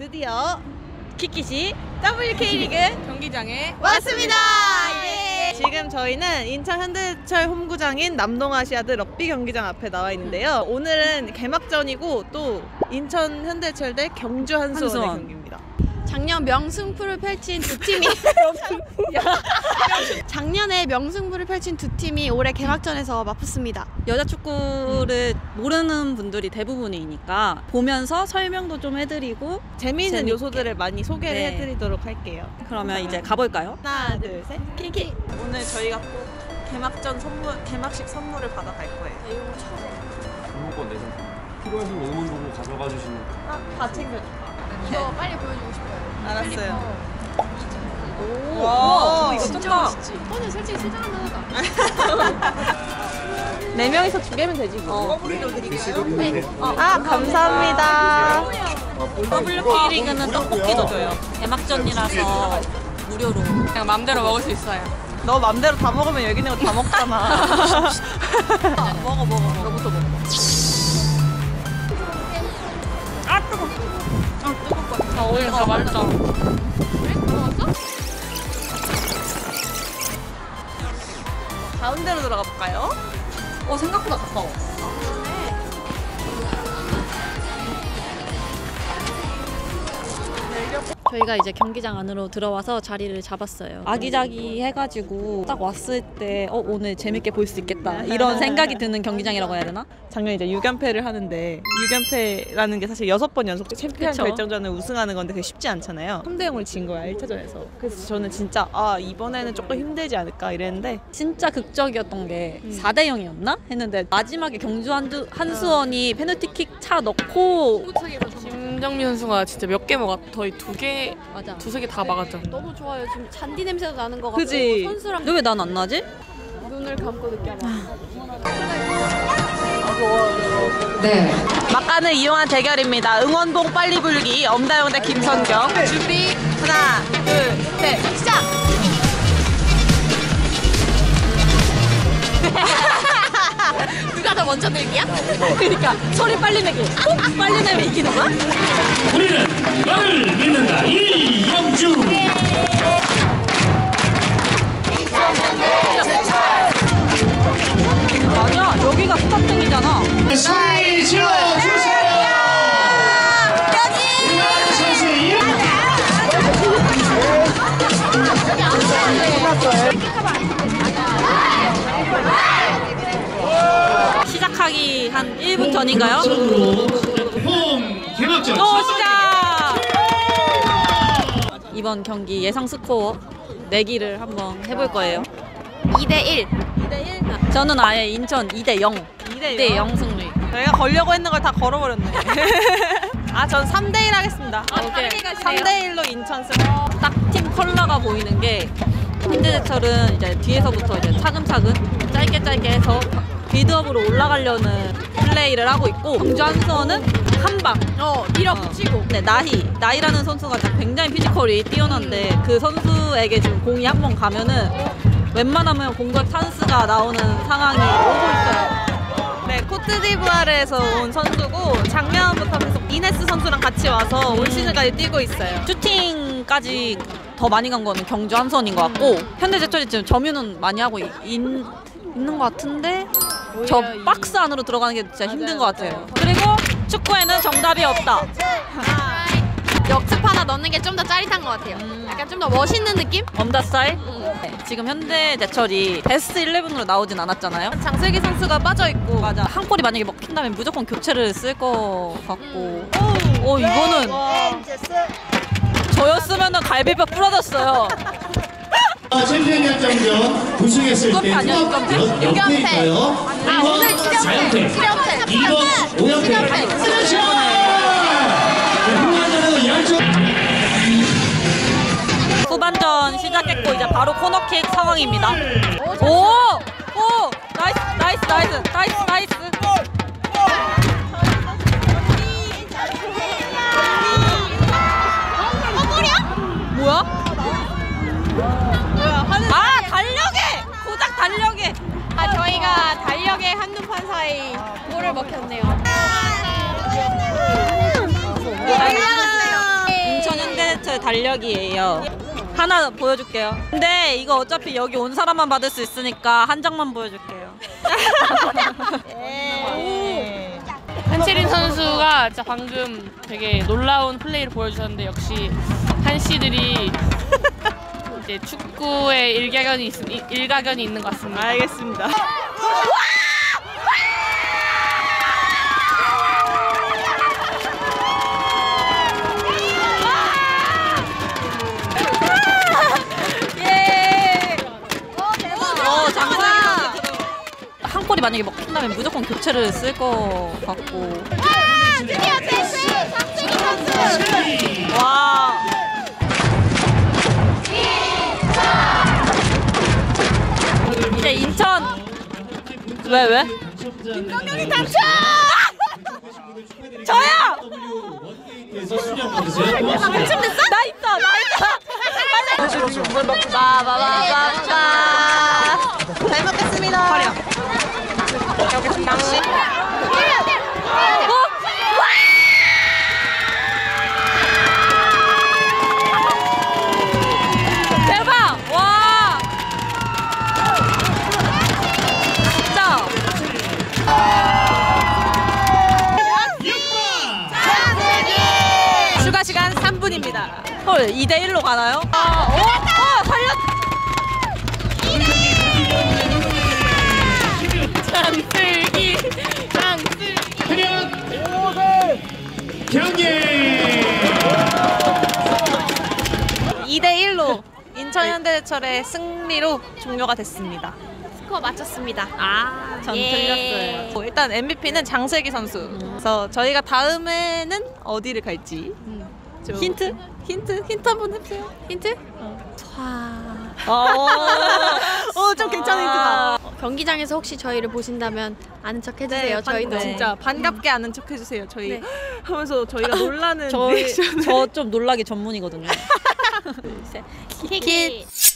드디어 키키시 WK리그 경기장에 왔습니다. 예. 지금 저희는 인천 현대철 홈구장인 남동아시아드 럭비 경기장 앞에 나와 있는데요. 오늘은 개막전이고 또 인천 현대철 대 경주 한수원의 경기입니다. 작년 명승부를 펼친 두 팀이 작년에 명승부를 펼친 두 팀이 올해 개막전에서 맞붙습니다. 여자 축구를 모르는 분들이 대부분이니까 보면서 설명도 좀 해드리고 재미있는 재밌게. 요소들을 많이 소개를 네. 해드리도록 할게요. 그러면 이제 가볼까요? 하나, 둘, 셋. 키키. 오늘 저희가 꼭 개막식 선물을 받아갈 거예요. 응원권 내서 필요하신 응원도구 가져가 주시면 다 챙겨줘. 이거 빨리 보여주고 싶어요. 알았어요. 와, 이거 진짜 쩐다. 멋있지? 오늘 솔직히 쓸만하다. 4명이서 2개면 되지 뭐. 네. 아, 감사합니다. WK리그는 떡볶이도 줘요. 개막전이라서 무료로 그냥 맘대로 먹을 수 있어요. 너 맘대로 다 먹으면 여기 있는 거 다 먹잖아. 먹어. 너부터 먹어. 아 뜨거. 아 오히려 더 맛있다. 가운데로 들어가 볼까요? 생각보다 가까워. 저희가 이제 경기장 안으로 들어와서 자리를 잡았어요. 아기자기해가지고 딱 왔을 때 오늘 재밌게 볼 수 있겠다 이런 생각이 드는 경기장이라고 해야 되나? 작년 이제 6연패를 하는데 6연패라는 게 사실 6번 연속 챔피언 그쵸. 결정전을 우승하는 건데 그게 쉽지 않잖아요. 3대0을 진 거야 1차전에서. 그래서 저는 진짜 이번에는 조금 힘들지 않을까 이랬는데 진짜 극적이었던 게 4대 0이었나? 했는데 마지막에 경주 한수원이 페널티킥 차 넣고 김정민 선수가 진짜 몇 개 먹었 거의 맞아. 두세 개 다 막았죠. 너무 좋아요. 지금 잔디 냄새도 나는 것 같고 그지? 선수랑 근데 왜 난 안 나지? 눈을 감고 느껴봐. 막간을 이용한 대결입니다. 응원봉 빨리 불기 엄다영 대 김선경. 준비 하나 둘 셋 시작. 누가 더 먼저 들기야? 그러니까 소리 빨리 내기. 빨리 내면 이기는 거야? 우리는 너를 믿는다. 이영주. 아니야, 여기가 스타팅이잖아. 소리 질러주세요. 이만희 선수의 이름. 시작하기 한 1분 전인가요? 홈 개막전. 또 시작! 이번 경기 예상 스코어 내기를 한번 해볼 거예요. 2대1. 저는 아예 인천 2대 0. 2대 0 승리. 저희가 걸려고 했는 걸 다 걸어버렸네. 전 3대1 하겠습니다. 오케이. 3대1로 인천 승. 딱 팀 컬러가 보이는 게 현대제철은 이제 뒤에서부터 이제 차근차근 짧게 해서 빌드업으로 올라가려는 플레이를 하고 있고 경주 한수원은 한방 밀어붙이고 나희라는 선수가 굉장히 피지컬이 뛰어난데 그 선수에게 지금 공이 한 번 가면은 웬만하면 공격 찬스가 나오는 상황이 오고 있어요. 네, 코트디부아르에서 온 선수고 작년부터 계속 이네스 선수랑 같이 와서 올 시즌까지 뛰고 있어요. 슈팅까지 더 많이 간 거는 경주 한수원인 것 같고 현대제철이 지금 점유는 많이 하고 있는 것 같은데 저 박스 안으로 들어가는 게 진짜 힘든 것 같아요. 그리고 축구에는 정답이 없다. 역습 하나 넣는 게 좀 더 짜릿한 것 같아요. 약간 좀 더 멋있는 느낌? 엄다 스타일? 네, 지금 현대제철이 베스트 11으로 나오진 않았잖아요. 장슬기 선수가 빠져있고. 맞아. 한 골이 만약에 먹힌다면 무조건 교체를 쓸 것 같고. 이거는 저였으면 갈비뼈 부러졌어요. 챔피언 결정전 우승했을 때 연패일까요? 1번 4연패, 2번 5연패. 후반전 시작했고 이제 바로 코너킥 상황입니다. 나이스. 뭐야? 달력에! 고작 달력에! 저희가 달력의 한눈 판사에 골을 먹혔네요. 달려갔어요. 달력이에요. 하나 보여줄게요. 근데 이거 어차피 여기 온 사람만 받을 수 있으니까 한 장만 보여줄게요. 한채린 선수가 진짜 방금 되게 놀라운 플레이를 보여주셨는데 역시 한씨들이 이제 축구에 일가견이 있는 것 같습니다. 알겠습니다. 장사! 한 골이 만약에 먹힌다면 무조건 교체를 쓸 것 같고. 드디어 제스 박승희 선수. 와. 이제 인천. 왜? 김동경이 당첨. 저야! 당첨됐어? 나 있어. 잘 먹겠습니다. 화려. 대박! 와! 진짜. 추가 시간 3분입니다. 헐, 2대1로 가나요? 살렸! 경기 2대1로 인천 현대제철의 승리로 종료가 됐습니다. 스코어 맞췄습니다. 전 틀렸어요. 일단 MVP는 장슬기 선수. 그래서 저희가 다음에는 어디를 갈지. 좀 힌트? 힌트 한번 해주세요. 힌트? 좀 괜찮은 힌트다. 경기장에서 혹시 저희를 보신다면 아는 척 해주세요. 저희도 네. 진짜 반갑게 아는 척 해주세요. 저희 네. 하면서 저희가 놀라는 리액션을. 저 좀 놀라기 전문이거든요. 키키.